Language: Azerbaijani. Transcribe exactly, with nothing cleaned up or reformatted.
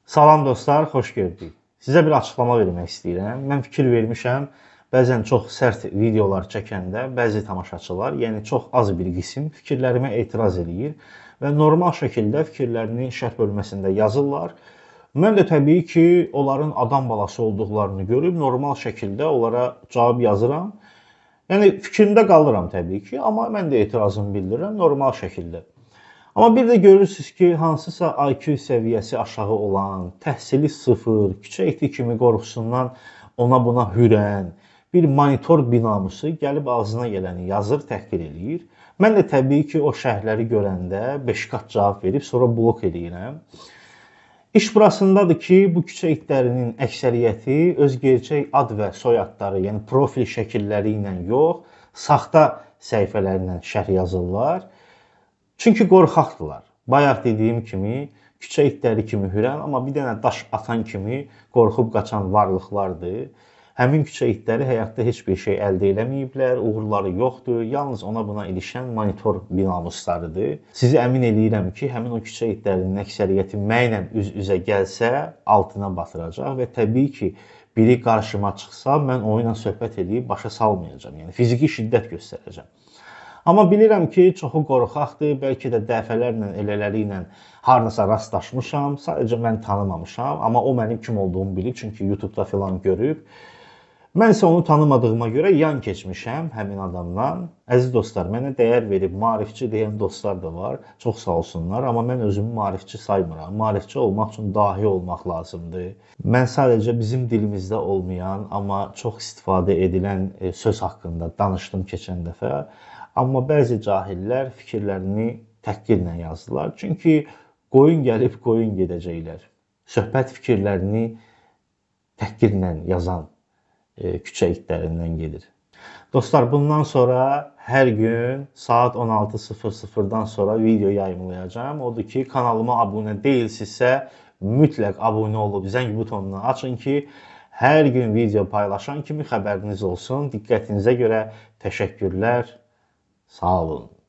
Salam dostlar, xoş gördük. Sizə bir açıqlama vermək istəyirəm. Mən fikir vermişəm, bəzən çox sərt videolar çəkəndə bəzi tamaşaçılar, yəni çox az bir qism fikirlərimə etiraz eləyir və normal şəkildə fikirlərini şərh bölməsində yazırlar. Mən də təbii ki, onların adam balası olduqlarını görüb normal şəkildə onlara cavab yazıram. Yəni fikrimdə qalıram təbii ki, amma mən də etirazımı bildirirəm normal şəkildə. Amma bir də görürsünüz ki, hansısa I Q səviyyəsi aşağı olan, təhsili sıfır, küçə iti kimi qorxusundan ona buna hürən, bir monitor binamusu gəlib ağzına gələni yazır, təhqir eləyir. Mən də təbii ki, o şərhləri görəndə beş qat cavab verib, sonra blok eləyirəm. İş burasındadır ki, bu küçə itlərinin əksəriyyəti öz gerçək ad və soyadları, yəni profil şəkilləri ilə yox, saxta səhifələrlə şərh yazırlar. Çünki qorxaqdırlar. Bayaq dediyim kimi, küçə itləri kimi hürən, amma bir dənə daş atan kimi qorxub qaçan varlıqlardır. Həmin küçə itləri həyatda heç bir şey əldə eləməyiblər, uğurları yoxdur, yalnız ona buna ilişən monitor binamuslarıdır. Sizi əmin eləyirəm ki, həmin o küçə itlərinin əksəriyyəti mənlə üz-üzə gəlsə, altına batıracaq və təbii ki, biri qarşıma çıxsa, mən onunla söhbət edib başa salmayacağam, yəni fiziki şiddət göstərəcəm. Amma bilirəm ki, çoxu qorxaqdır, bəlkə də dəfələrlə elələri ilə harnasa rastlaşmışam, sadəcə mən tanımamışam, amma o mənim kim olduğumu bilir, çünki YouTube'da filan görüb. Mən isə onu tanımadığıma görə yan keçmişəm həmin adamdan. Əziz dostlar, mənə dəyər verib maarifçi deyən dostlar da var, çox sağ olsunlar, amma mən özümü maarifçi saymıram. Maarifçi olmaq üçün dahi olmaq lazımdır. Mən sadəcə bizim dilimizdə olmayan, amma çox istifadə edilən söz haqqında danışdım keçən dəfə. Amma bəzi cahillər fikirlərini təhqirlə yazdılar. Çünki qoyun gəlib, qoyun gedəcəklər. Söhbət fikirlərini təhqirlə yazan küçə itlərindən gedir. Dostlar, bundan sonra hər gün saat on altı sıfır sıfırdan sonra video yayımlayacağım. Odur ki, kanalıma abunə deyilsinizsə, mütləq abunə olub zəng butonunu açın ki, hər gün video paylaşan kimi xəbəriniz olsun. Diqqətinizə görə təşəkkürlər. Sağ olun.